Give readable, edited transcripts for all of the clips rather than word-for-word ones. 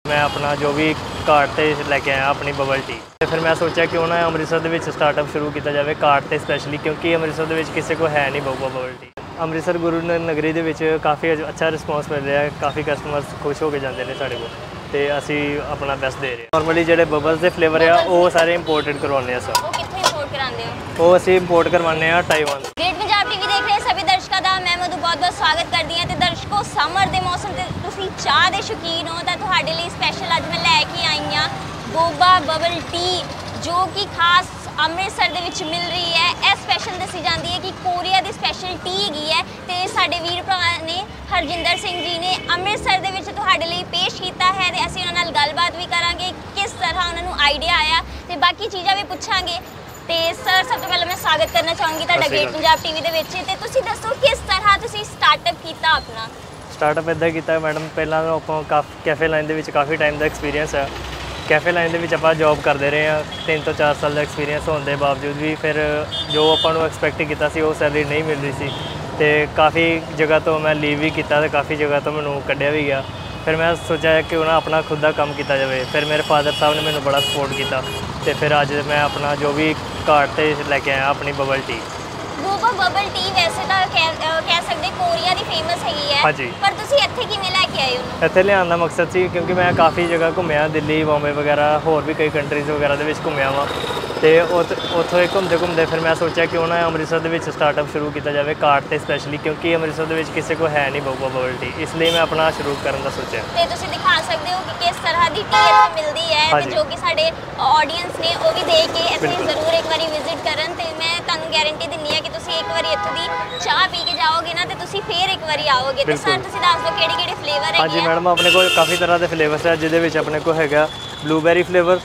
मैं अपना जो भी कार्ट से लैके आया अपनी बबल टी, फिर मैं सोचा क्यों ना अमृतसर के स्टार्टअप शुरू किया जाए कार्ट से स्पैशली, क्योंकि अमृतसर के किसी को है नहीं बबल टी। अमृतसर गुरु नगरी के काफ़ी अच्छा रिस्पॉन्स मिल रहा है, काफ़ी कस्टमर खुश होकर जाते हैं साढ़े को, तो असी अपना बेस्ट दे रहे हैं। नॉर्मली जो बबल्स के फ्लेवर है वो सारे इंपोर्टेड करवाने सर, वो असी इंपोर्ट करवाने टाइवान। ग्रेट पंजाब टीवी देख रहे सभी दर्शकों का मैं मधु बहुत बहुत स्वागत करती हूँ। तो दर्शकों, समर के मौसम से तुसी चाह के शौकीन हो तो तुहाडे लई स्पैशल अज मैं लैके आई हाँ बोबा बबल टी, जो कि खास अमृतसर दे विच मिल रही है। यह स्पैशल दसी जाती है कि कोरिया की स्पैशल टी हैगी है, तो साडे वीर भरा ने हरजिंदर सिंह जी ने अमृतसर दे विच तुहाडे लई पेश किया है। तो असीं उन्हां नाल गलबात भी करांगे किस तरह उन्होंने आइडिया आया, तो बाकी चीज़ां भी पुछांगे। तो सर, सब तो पहले मैं स्वागत करना चाहूँगी तुहाडा ग्रेट पंजाब टीवी दे विच। ते तुसीं दसो किस तरह तुसीं स्टार्टअप किया अपना? स्टार्टअप इदा किया मैडम, पहला तो आप कैफे लाइन के काफ़ी टाइम का एक्सपीरियंस है। कैफे लाइन के आप जॉब करते रहे हैं, 3 ਤੋਂ 4 साल का एक्सपीरियंस होने के बावजूद भी फिर जो आपको एक्सपैक्ट किया वो सैलरी नहीं मिल रही थी। तो काफ़ी जगह तो मैं लीव भी किया, तो काफ़ी जगह तो मैंने कढ़िया भी गया। फिर मैं सोचा क्यों ना अपना खुद का काम किया जाए। फिर मेरे फादर साहब ने मैंने बड़ा सपोर्ट किया, तो फिर अज मैं अपना जो भी कार्ट से लैके आया अपनी bubble tea. Boba bubble tea वैसे तो कह सकते कोरिया की फेमस हैगी है, हाँ जी, पर तुसीं इत्थे किवें लैके आए हो? इत्थे लियाउण दा मकसद सी क्योंकि मैं काफ़ी जगह घूमिया, दिल्ली बॉम्बे वगैरह होर भी कई कंट्रीज़ वगैरह के घूमिया वा। तो उत्थों घूमते घूमते फिर मैं सोचा क्यों ना अमृतसर के स्टार्टअप शुरू किया जाए कार्ट से स्पैशली, क्योंकि अमृतसर के किसी को है नहीं बोबा बबल टी, इसलिए मैं अपना शुरू करने का सोचा। तो तुसीं दिखा सकते हो कि किस तरह की टी इत्थे मिलती है, हाँ जो कि साडे ऑडियंस ने वो भी देख के इत्थे जरूर एक बार विजिट करन। ते मैं तुहानूं गारंटी दिंदी है कि तुसीं एक बार इत्थों दी चाह पी के जाओगे ना, तो तुसीं फिर एक बार आओगे। तो सर, तुसीं दस दो किहड़े-किहड़े फ्लेवर है? हाँ जी मैडम, अपने को काफ़ी तरह के फ्लेवर्स है, जिहदे विच अपने को हैगा ब्लूबेरी फ्लेवर,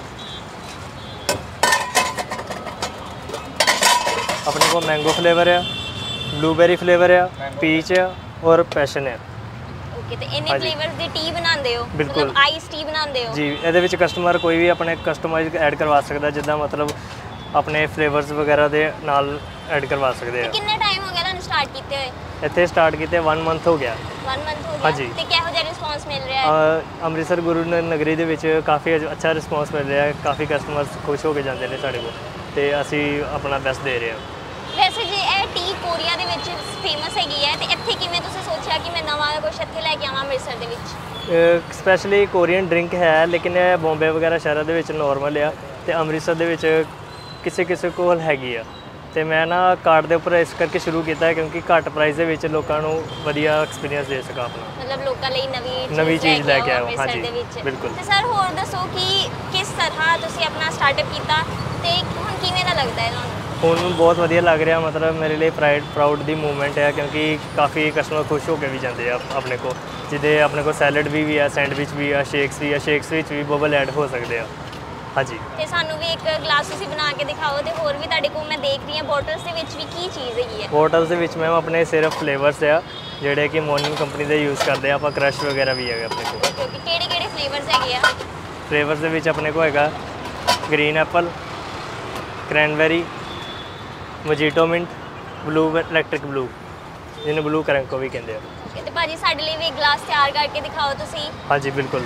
अपने को मैंगो फ्लेवर है, ब्लूबेरी फ्लेवर है, पीच है और पैशन है। ओके, तो इन्ने फ्लेवर्स दी टी बनाते हो? बिल्कुल, मतलब आइस टी बनाते हो? जी, ਇਹਦੇ ਵਿੱਚ ਕਸਟਮਰ ਕੋਈ ਵੀ ਆਪਣੇ ਕਸਟਮਾਈਜ਼ ਐਡ ਕਰਵਾ ਸਕਦਾ, ਜਿੱਦਾਂ मतलब ਆਪਣੇ ਫਲੇਵਰਸ ਵਗੈਰਾ ਦੇ ਨਾਲ ਐਡ ਕਰਵਾ ਸਕਦੇ ਆ। ਕਿੰਨਾ ਟਾਈਮ ਹੋ ਗਿਆ ਤੁਹਾਨੂੰ ਸਟਾਰਟ ਕੀਤੇ ਹੋਏ? ਇੱਥੇ ਸਟਾਰਟ ਕੀਤੇ 1 ਮੰਥ ਹੋ ਗਿਆ। 1 ਮੰਥ ਹੋ ਗਿਆ? हाँ जी। ਤੇ ਕਿਹੋ ਜਿਹਾ ਰਿਸਪੌਂਸ ਮਿਲ ਰਿਹਾ ਹੈ? ਅੰਮ੍ਰਿਤਸਰ ਗੁਰੂ ਨਗਰੀ ਦੇ ਵਿੱਚ ਕਾਫੀ ਅੱਛਾ ਰਿਸਪੌਂਸ ਮਿਲ ਰਿਹਾ ਹੈ, ਕਾਫੀ ਕਸਟਮਰਸ ਖੁਸ਼ ਹੋ ਕੇ ਜਾਂਦੇ ਨੇ ਸਾਡੇ ਕੋਲ, ਤੇ ਅਸੀਂ ਆਪਣਾ ਬੈਸਟ ਦੇ ਰਹੇ ਹਾਂ। ਵੈਸੇ ਜੇ ਇਹ ਟੀ ਕੋਰੀਆ ਦੇ ਵਿੱਚ ਫੇਮਸ ਹੈਗੀ ਹੈ, ਤੇ ਇੱਥੇ ਕਿਵੇਂ ਤੁਸੀਂ ਸੋਚਿਆ ਕਿ ਮੈਂ ਨਵਾਂ ਕੁਝ ਇੱਥੇ ਲੈ ਕੇ ਆਵਾਂ ਅੰਮ੍ਰਿਤਸਰ ਦੇ ਵਿੱਚ? ਸਪੈਸ਼ਲੀ ਕੋਰੀਅਨ ਡਰਿੰਕ ਹੈ, ਲੇਕਿਨ ਇਹ ਬੰਬੇ ਵਗੈਰਾ ਸ਼ਹਿਰਾਂ ਦੇ ਵਿੱਚ ਨੋਰਮਲ ਆ, ਤੇ ਅੰਮ੍ਰਿਤਸਰ ਦੇ ਵਿੱਚ ਕਿਸੇ ਕੋਲ ਹੈਗੀ ਆ। ਤੇ ਮੈਂ ਨਾ ਕਾਰਡ ਦੇ ਉੱਪਰ ਇਸ ਕਰਕੇ ਸ਼ੁਰੂ ਕੀਤਾ ਹੈ ਕਿਉਂਕਿ ਘੱਟ ਪ੍ਰਾਈਸ ਦੇ ਵਿੱਚ ਲੋਕਾਂ ਨੂੰ ਵਧੀਆ ਐਕਸਪੀਰੀਅੰਸ ਦੇ ਸਕਾਂ ਆਪਣਾ, ਮਤਲਬ ਲੋਕਾਂ ਲਈ ਨਵੀਂ ਚੀਜ਼ ਲੈ ਕੇ ਆਓ। ਹਾਂਜੀ, ਬਿਲਕੁਲ। ਤੇ ਸਰ, ਹੋਰ ਦੱਸੋ ਕਿ ਕਿਸ ਤਰ੍ਹਾਂ ਤੁਸੀਂ ਆਪਣਾ ਸਟਾਰਟਅਪ ਕੀਤਾ ਤੇ ਹੁਣ ਕਿਵੇਂ ਦਾ ਲੱਗਦਾ ਹੈ ਤੁਹਾਨੂੰ? ਹੁਣ ਬਹੁਤ ਵਧੀਆ ਲੱਗ ਰਿਹਾ, मतलब मेरे लिए प्राउड ਦੀ ਮੂਵਮੈਂਟ ਹੈ ਕਿਉਂਕਿ ਕਾਫੀ ਕਸਟਮਰ ਖੁਸ਼ ਹੋ ਕੇ ਵੀ ਜਾਂਦੇ ਆ ਆਪਣੇ ਕੋਲ, ਜਿਹਦੇ ਆਪਣੇ ਕੋਲ ਸੈਲਡ ਵੀ ਆ, ਸੈਂਡਵਿਚ ਵੀ ਆ, ਸ਼ੇਕਸ ਵੀ ਆ, ਸ਼ੇਕਸ ਵਿੱਚ ਵੀ ਬਬਲ ਐਡ ਹੋ ਸਕਦੇ ਆ। ਹਾਂਜੀ, ਤੇ ਸਾਨੂੰ ਵੀ ਇੱਕ ਗਲਾਸ ਤੁਸੀਂ ਬਣਾ ਕੇ ਦਿਖਾਓ। ਤੇ ਹੋਰ ਵੀ ਤੁਹਾਡੇ ਕੋਲ ਮੈਂ ਦੇਖ ਰਹੀ ਹਾਂ ਬੋਟਲਸ ਦੇ ਵਿੱਚ ਵੀ ਕੀ ਚੀਜ਼ ਹੈਗੀ ਹੈ? ਬੋਟਲਸ ਦੇ ਵਿੱਚ ਮੈਮ ਆਪਣੇ ਸਿਰਫ ਫਲੇਵਰਸ ਆ ਜਿਹੜੇ ਕਿ ਮੋਰਨਿੰਗ ਕੰਪਨੀ ਦੇ ਯੂਜ਼ ਕਰਦੇ ਆ ਆਪਾਂ, ਕ੍ਰਸ਼ ਵਗੈਰਾ ਵੀ ਹੈਗਾ ਆਪਣੇ ਕੋਲ। ਕਿਉਂਕਿ ਕਿਹੜੇ ਫਲੇਵਰਸ ਹੈਗੇ ਆ? ਫਲੇਵਰਸ ਦੇ ਵਿੱਚ ਆਪਣੇ ਕੋਲ ਹੈਗਾ green apple, cranberry, mojito mint, blue electric blue, ਜਿਹਨੂੰ ਬਲੂ ਕਰੰਕੋ ਵੀ ਕਹਿੰਦੇ ਆ। ਤੇ ਭਾਜੀ, ਸਾਡੇ ਲਈ ਵੀ ਇੱਕ ਗਲਾਸ ਤਿਆਰ ਕਰਕੇ ਦਿਖਾਓ ਤੁਸੀਂ। ਹਾਂਜੀ, ਬਿਲਕੁਲ।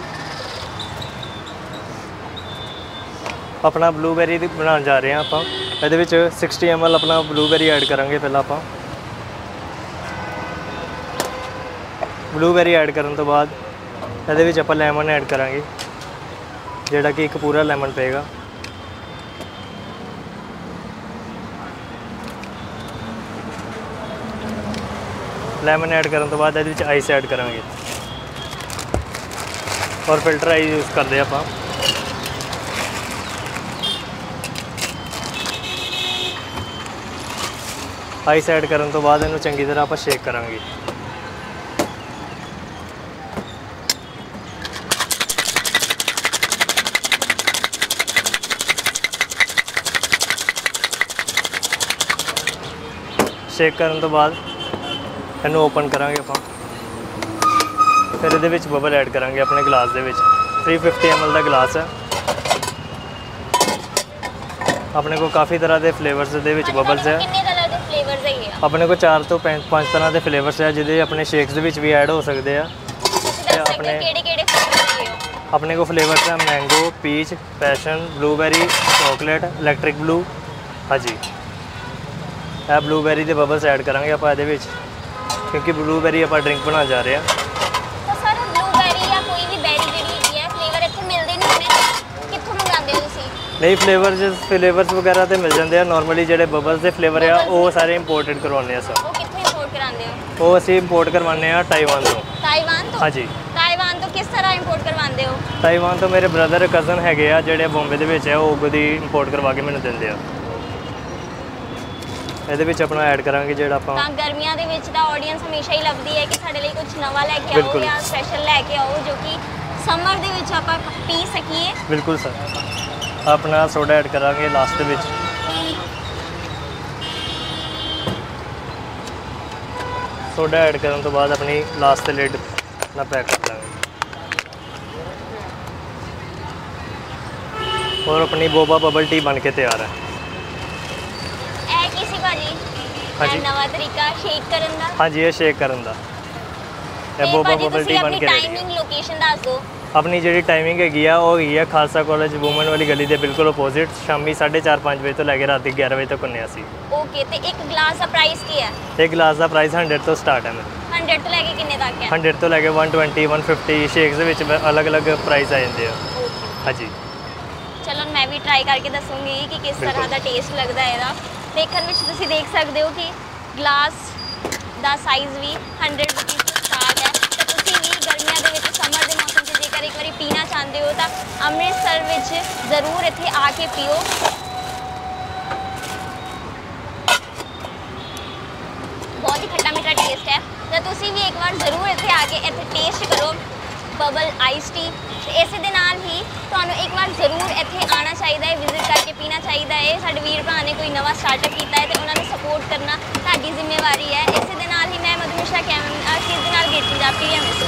अपना ब्लूबेरी बनाने जा रहे हैं ਆਪਾਂ। ਇਹਦੇ ਵਿੱਚ 60 ml अपना ब्लूबेरी ऐड ਕਰਾਂਗੇ। ਪਹਿਲਾਂ ਆਪਾਂ ब्लूबेरी ऐड ਕਰਨ ਤੋਂ ਬਾਅਦ ਇਹਦੇ ਵਿੱਚ ਆਪਾਂ ਲੈਮਨ ऐड ਕਰਾਂਗੇ, ਜਿਹੜਾ ਕਿ ਇੱਕ ਪੂਰਾ ਲੈਮਨ ਪਏਗਾ। ਲੈਮਨ ऐड ਕਰਨ ਤੋਂ ਬਾਅਦ ਇਹਦੇ ਵਿੱਚ ਆਈਸ ऐड ਕਰਾਂਗੇ ਔਰ ਫਿਲਟਰ ਆਈਸ ਯੂਜ਼ ਕਰਦੇ ਆਪਾਂ। ਆਈਸ ਐਡ ਕਰਨ ਤੋਂ ਬਾਅਦ ਇਹਨੂੰ ਚੰਗੀ ਤਰ੍ਹਾਂ ਆਪਾਂ ਸ਼ੇਕ ਕਰਾਂਗੇ। ਸ਼ੇਕ ਕਰਨ ਤੋਂ ਬਾਅਦ ਇਹਨੂੰ ਓਪਨ ਕਰਾਂਗੇ ਆਪਾਂ। ਫਿਰ ਇਹਦੇ ਵਿੱਚ ਬਬਲ ਐਡ ਕਰਾਂਗੇ ਆਪਣੇ ਗਲਾਸ ਦੇ ਵਿੱਚ। 350 ml ਦਾ ਗਲਾਸ ਹੈ ਆਪਣੇ ਕੋਲ। ਕਾफ़ी तरह के फ्लेवर्स ਦੇ ਵਿੱਚ ਬਬਲਸ ਹੈ। अपने को 4 ਤੋਂ 5 तरह के फ्लेवर्स है, जिहदे अपने शेक्स ਦੇ ਵਿੱਚ भी ऐड हो सकते हैं। अपने अपने को फ्लेवर्स है mango, peach, passion, blueberry, chocolate, electric blue. हाँ जी, ਇਹ ਬਲੂਬੈਰੀ ਦੇ ਬਬਲਸ ਐਡ ਕਰਾਂਗੇ ਆਪਾਂ ਇਹਦੇ ਵਿੱਚ, ਕਿਉਂਕਿ ਬਲੂਬੈਰੀ ਆਪਾਂ ਡਰਿੰਕ ਬਣਾਉਣ ਜਾ ਰਹੇ ਹਾਂ। ਤਾਂ ਸਰ ਬਲੂਬੈਰੀ ਜਾਂ ਕੋਈ ਵੀ ਬੈਰੀ ਜਿਹੜੀ ਹੈਗੀ ਹੈ ਫਲੇਵਰ ਇੱਥੇ ਮਿਲਦੇ ਨਹੀਂ ਹੋਣੇ, ਕਿੱਥੋਂ ਮੰਗਾਉਂਦੇ ਹੋ ਤੁਸੀਂ? ਨਹੀਂ, ਫਲੇਵਰਸ ਵਗੈਰਾ ਤੇ ਮਿਲ ਜਾਂਦੇ ਆ। ਨਾਰਮਲੀ ਜਿਹੜੇ ਬਬਲਸ ਦੇ ਫਲੇਵਰ ਆ ਉਹ ਸਾਰੇ ਇੰਪੋਰਟਡ ਕਰਵਾਉਂਦੇ ਆ ਸਰ। ਉਹ ਕਿੱਥੋਂ ਇੰਪੋਰਟ ਕਰਾਉਂਦੇ ਹੋ? ਉਹ ਅਸੀਂ ਇੰਪੋਰਟ ਕਰਵਾਉਂਦੇ ਆ ਤਾਈਵਾਨ ਤੋਂ। ਤਾਈਵਾਨ ਤੋਂ? हाँ जी, ਤਾਈਵਾਨ ਤੋਂ ਕਿਸ ਤਰ੍ਹਾਂ ਇੰਪੋਰਟ ਕਰਵਾਉਂਦੇ ਹੋ? ਤਾਈਵਾਨ ਤੋਂ ਮੇਰੇ ਬ੍ਰਦਰ ਕਜ਼ਨ ਹੈਗੇ ਆ ਜਿਹੜੇ ਬੰਬੇ ਦੇ ਵਿੱਚ ਆ, ਉਹ ਅੱਗੋਂ ਦੀ ਇੰਪੋਰਟ ਕਰਵਾ ਕੇ ਮੈਨੂੰ ਦਿੰਦੇ ਆ। ਇਹਦੇ ਵਿੱਚ ਆਪਣਾ ਐਡ ਕਰਾਂਗੇ ਜਿਹੜਾ ਆਪਾਂ ਤਾਂ ਗਰਮੀਆਂ ਦੇ ਵਿੱਚ ਤਾਂ ਆਡੀਅנס ਹਮੇਸ਼ਾ ਹੀ ਲੱਭਦੀ ਹੈ ਕਿ ਸਾਡੇ ਲਈ ਕੁਝ ਨਵਾਂ ਲੈ ਕੇ ਆਓ ਬਿਲਕੁਲ। ਜਾਂ ਸਪੈਸ਼ਲ ਲੈ ਕੇ ਆਓ ਜੋ ਕਿ ਸਮਰ ਦੇ ਵਿੱਚ ਆਪਾਂ ਪੀ ਸਕੀਏ। ਬਿਲਕੁਲ ਸਰ। ਆਪਣਾ ਸੋਡਾ ਐਡ ਕਰਾਂਗੇ ਲਾਸਟ ਵਿੱਚ। ਸੋਡਾ ਐਡ ਕਰਨ ਤੋਂ ਬਾਅਦ ਆਪਣੀ ਲਾਸਟ ਤੇ ਲਿਡ ਨਾਲ ਪੈਕ ਕਰ ਲਾਂਗੇ। और अपनी बोबा बबल टी बन के तैयार है। ਇਹ ਕੀ ਸੀ ਭਾਜੀ? ਹਾਂਜੀ। ਇਹ ਨਵਾਂ ਤਰੀਕਾ ਸ਼ੇਕ ਕਰਨ ਦਾ? हाँ जी, ये शेक करन दा। ਤੇ ਇਹ बोबा ਭਾਜੀ बबल ਤੁਸੀਂ टी बन ਆਪਣੀ के रेडी है। ਟਾਈਮਿੰਗ ਲੋਕੇਸ਼ਨ ਦੱਸ ਦਿਓ। ਆਪਣੀ ਜਿਹੜੀ ਟਾਈਮਿੰਗ ਹੈਗੀ ਆ ਉਹ ਹੈਗੀ ਆ ਖਾਲਸਾ ਕਾਲਜ ਵੂਮਨ ਵਾਲੀ ਗਲੀ ਦੇ ਬਿਲਕੁਲ ਆਪੋਜ਼ਿਟ। ਸ਼ਾਮੀ 4:30-5 ਵਜੇ ਤੋਂ ਲੈ ਕੇ ਰਾਤੀ 11 ਵਜੇ ਤੱਕ ਹੁੰਦੇ ਅਸੀਂ। ਓਕੇ, ਤੇ ਇੱਕ ਗਲਾਸ ਦਾ ਪ੍ਰਾਈਸ ਕੀ ਹੈ? ਇੱਕ ਗਲਾਸ ਦਾ ਪ੍ਰਾਈਸ 100 ਤੋਂ ਸਟਾਰਟ ਹੈ ਮੇਰੇ। 100 ਤੋਂ ਲੈ ਕੇ ਕਿੰਨੇ ਤੱਕ ਹੈ? 100 ਤੋਂ ਲੈ ਕੇ 120, 150 ਸ਼ੇਕਸ ਦੇ ਵਿੱਚ ਅਲੱਗ-ਅਲੱਗ ਪ੍ਰਾਈਸ ਆ ਜਾਂਦੇ ਆ। ਓਕੇ, ਹਾਂਜੀ, ਚਲੋ ਮੈਂ ਵੀ ਟਰਾਈ ਕਰਕੇ ਦੱਸੂੰਗੀ ਕਿ ਕਿਸ ਤਰ੍ਹਾਂ ਬਿਲਕੁਲ। ਦਾ ਟੇਸਟ ਲੱਗਦਾ ਹੈ ਇਹਦਾ। ਦੇਖਣ ਵਿੱਚ ਤੁਸੀਂ ਦੇਖ ਸਕਦੇ ਹੋ ਕਿ ਗਲਾਸ ਦਾ ਸਾਈਜ਼ ਵੀ 100 ਰੁਪਏ ਤੋਂ ਸਟਾਰਟ ਹੈ। ਤੇ ਤੁਸੀਂ ਵੀ ਗਰਮੀਆਂ ਦੇ ਵਿੱਚ ਸਮਰ ਦੇ ਮੌਸਮ 'ਚ ਜੇਕਰ ਇੱਕ ਵਾਰੀ ਪੀਣਾ ਚਾਹੁੰਦੇ ਹੋ ਤਾਂ ਅੰਮ੍ਰਿਤਸਰ ਵਿੱਚ ਜ਼ਰੂਰ ਇੱਥੇ ਆ ਕੇ ਪੀਓ। ਬਹੁਤ ਹੀ ਖੱਟਾ ਮਿੱਠਾ ਟੇਸਟ ਹੈ ਤਾਂ ਤੁਸੀਂ ਵੀ ਇੱਕ ਵਾਰ ਜ਼ਰੂਰ ਇੱਥੇ ਆ ਕੇ ਇੱਥੇ ਟੇਸਟ ਕਰੋ ਬਬਲ ਆਈਸ ਟੀ। ਤੇ ਇਸੇ ਦੇ ਨਾਲ ਹੀ ਤੁਹਾਨੂੰ ਇੱਕ ਵਾਰ ਜ਼ਰੂਰ ਇੱਥੇ ਆਉਣਾ ਚਾਹੀਦਾ ਹੈ, ਵਿਜ਼ਿਟ ਕਰਕੇ ਪੀਣਾ ਚਾਹੀਦਾ ਹੈ। ਸਾਡੇ ਵੀਰ ਭਰਾ ਨੇ ਕੋਈ ਨਵਾਂ ਸਟਾਰਟਅਪ ਕੀਤਾ ਹੈ ਤੇ ਉਹਨਾਂ ਨੂੰ ਸਪੋਰਟ ਕਰਨਾ ਤੁਹਾਡੀ ਜ਼ਿੰਮੇਵਾਰੀ ਹੈ। ਇਸੇ ਦੇ ਨਾਲ ਹੀ ਮੈਂ ਮਧੂ ਮਿਸ਼ਰਾ ਕੈਮਰਾ ਦੇ ਨਾਲ ਗੇਟ ਪੰਜਾਬੀ ਅੰਮ੍ਰਿਤਸਰ।